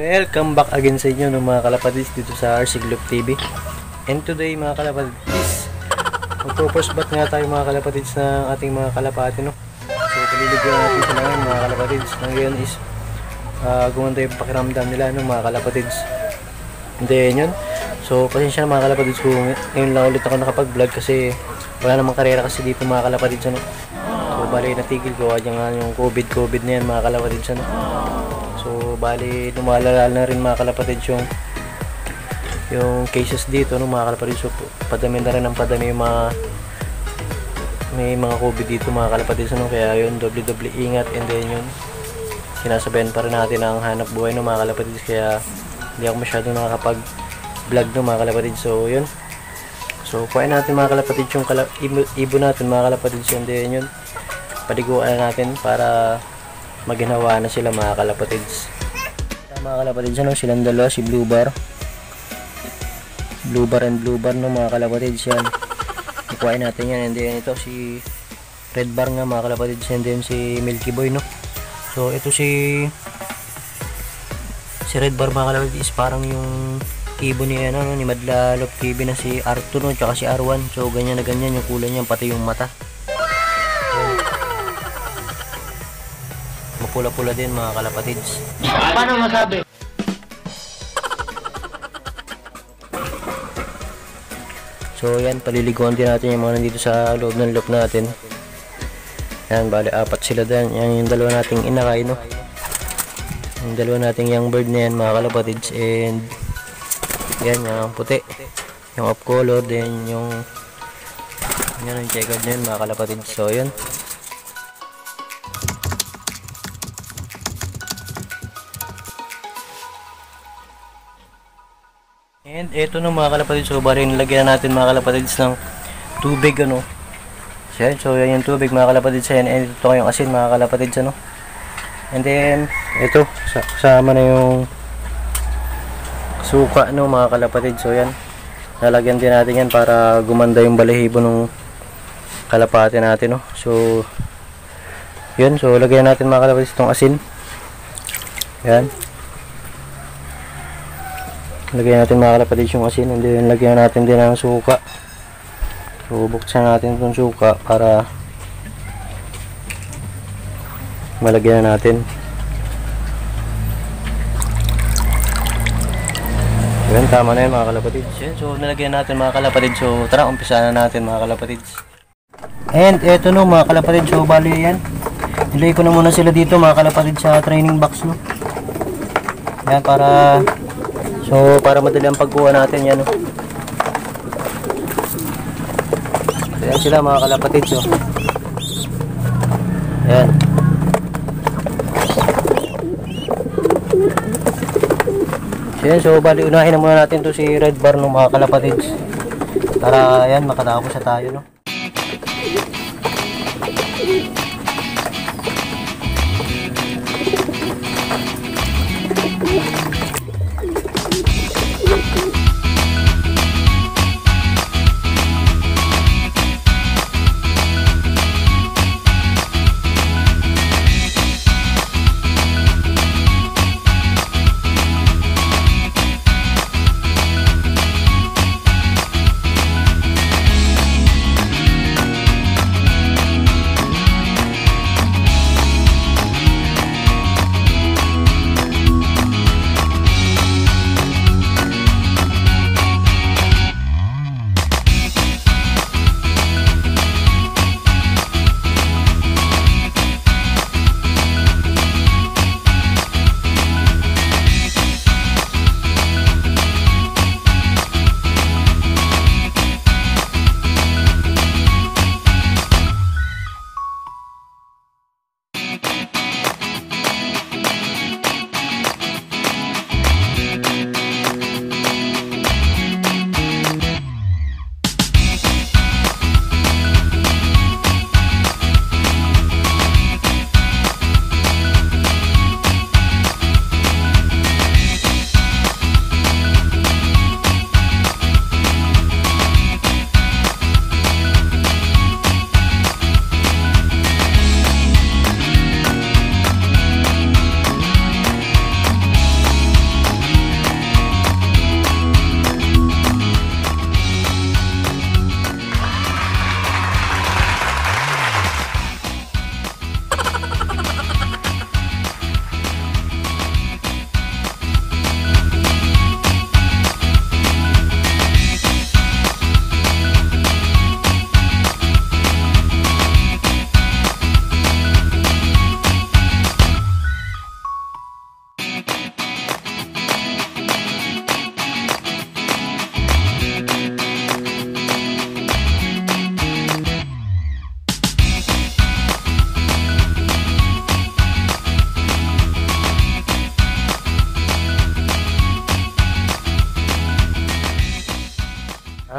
Welcome back again sa inyo ng mga kalapatids dito sa RC Globe TV. And today mga kalapatids, magpo-first bat nga tayo mga kalapatids ng ating mga kalapati, no? So paliligyan natin sila ngayon mga kalapatids. Ngayon is gumanda yung pakiramdam nila, no, mga kalapatids. And then yun, so pasensya na mga kalapatids kung ngayon lang ulit ako nakapag-vlog kasi wala namang karera kasi dito mga kalapatids, ano? So bali natigil ko nga yung COVID na yan mga kalapatids, ano? So bali lumalala na rin mga kalapatids yung cases dito, no, mga kalapatids. So padami na rin ang padami yung may mga COVID dito mga kalapatids, no? Kaya yun, doble ingat. And then yun, sinasabayan pa rin natin ang hanap buhay, no, mga kalapatids. Kaya hindi ako masyadong nakakapag vlog, no, mga kalapatids. So yun, so kuhain natin mga kalapatids yung ibon natin mga kalapatids. And then yun, paliguan natin para maginawa na sila mga kalapatids. Mga kalapatids, ano, silang dalawa, si Blue Bar and Blue Bar, no, mga kalapatids. Yan, ikuhain natin yan. And then ito si Red Bar nga mga kalapatids. And then si Milky Boy, no. So ito si Red Bar mga kalapatids, parang yung ibon ni ano, ni Madlalop TV na si R2, no, tsaka si R1. So ganyan na ganyan yung kulay niya, pati yung mata. Mapula-pula din mga kalapatids. Paano masabi? So yan, paliliguan din natin yung mga nandito sa loob ng loop natin. Yan, bali apat sila dyan. Yan yung dalawa nating inakay, no? Yung dalawa nating young bird na yan mga kalapatids. And yan, yung puti, yung off color, then yung checkered na yun mga kalapatids. So yan, and eto no mga kalapatids. So bali nilagyan natin mga kalapatids ng tubig, ano. So yan yung tubig mga kalapatids. And ito yung asin mga kalapatids, ano. And then ito kasama na yung suka, no, mga kalapatids. So yan, lalagyan din natin yan para gumanda yung balahibo ng kalapati natin, no. So yun, so lagyan natin mga kalapatids itong asin. Yan, lagyan natin mga kalapatids yung asin. And then lagyan natin din ang suka. So buksan natin itong suka para malagyan natin. Yan, tama na yun mga kalapatids. Yan, so nalagyan natin mga kalapatids. So tara, umpisa na natin mga kalapatids. And eto no mga kalapatids, so bali yan, nilagay ko na muna sila dito mga kalapatids sa training box, no. Yan, para madali ang pagkuha natin. Yan, no. Ayan sila mga kalapatids, oh. Yan. Yan, so bali unahin na muna natin to si Red Bar, no, mga kalapatids, para yan makatapos sa tayo, no.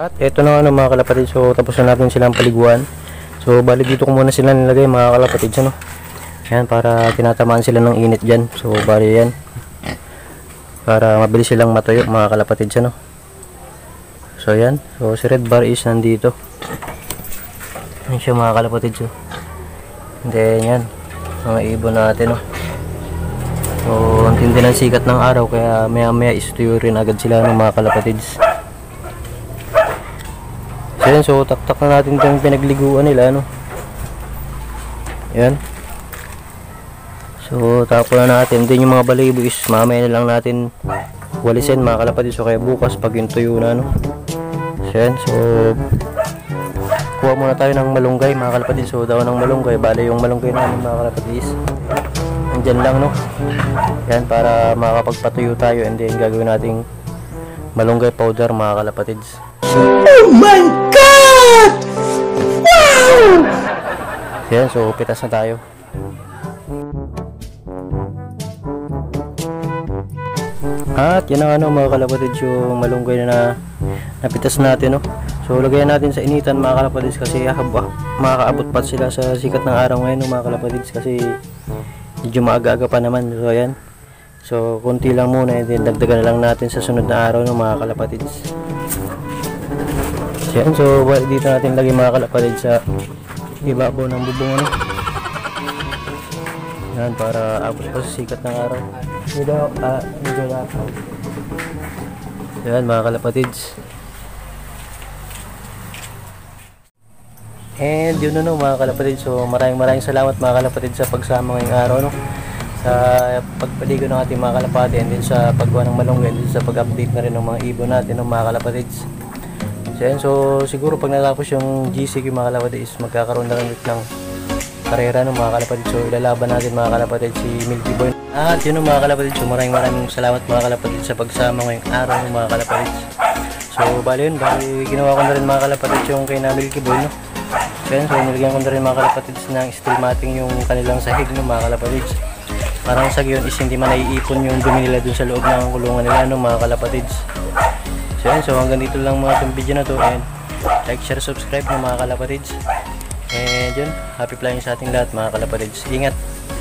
At eto na ano mga kalapatids, so tapos na natin silang paliguan. So bali dito ko muna sila nilagay mga kalapatids ano. Yan, para tinatamaan sila ng init dyan. So bali yan, para mabilis silang matuyo mga kalapatids ano. So yan, so si red bar is nandito. Yan siya mga kalapatids oh. Then yan, mga ibon natin oh. So ang tindi ng sikat ng araw, kaya maya maya istuyo rin agad sila ng mga kalapatids. So yan, so taktak na natin itong pinagliguan nila ano. Yan. So tapon na natin din yung mga balahibo is mamaya na lang natin walisin mga kalapatids, so kaya bukas pag yung tuyo na ano. So yan, so kuha muna tayo ng malunggay mga kalapatids. So daw ng malunggay, bale yung malunggay namin mga kalapatids andyan lang no. Yan, para makapagpatuyo tayo, and then gagawin nating malunggay powder mga kalapatids. Oh my God! Wow! Yan, so pitas na tayo. At yan ang ano mga kalapatids, yung malunggay na napitas natin no. So lagayan natin sa initan mga kalapatids, kasi makakaabot pa sila sa sikat ng araw ngayon no, mga kalapatids, kasi medyo maaga-aga pa naman. So ayan, so konti lang muna, and then dagdagan na lang natin sa sunod na araw no, mga kalapatids. So yan, so dito natin lagay mga kalapatids sa ibabaw ng bubong ano. Yan, para abot pa sa sikat ng araw. Medyo lakaw. Yan mga kalapatids. And yun no mga kalapatids, so maraming salamat mga kalapatids sa pagsama ngayong araw no, sa pagpaligo ng ating mga kalapati, and din sa paggawa ng malunggay, and din sa pag-update na rin ng mga ibon natin no, mga kalapatids. So yan, so siguro pag natapos yung GCQ mga kalapatids, magkakaroon na rin ng karera no, mga kalapatids. So ilalaban natin mga kalapatids si Milky Boy. At yun no, mga kalapatids, so maraming salamat mga kalapatids sa pagsama ngayong araw no, mga kalapatids. So bali ginawa ko na rin mga kalapatids yung kay na Milky Boy no. Yan, so nilagyan ko na rin mga kalapatids ng steel matting yung kanilang sahig no, mga kalapatids. Parang sa gayon is hindi man naiipon yung dumi nila dun sa loob ng kulungan nila no, mga kalapatids. So yan, so hanggang dito lang mga itong video na to, and like, share, subscribe no, mga kalapatids. And yun, happy flying sa ating lahat mga kalapatids. Ingat!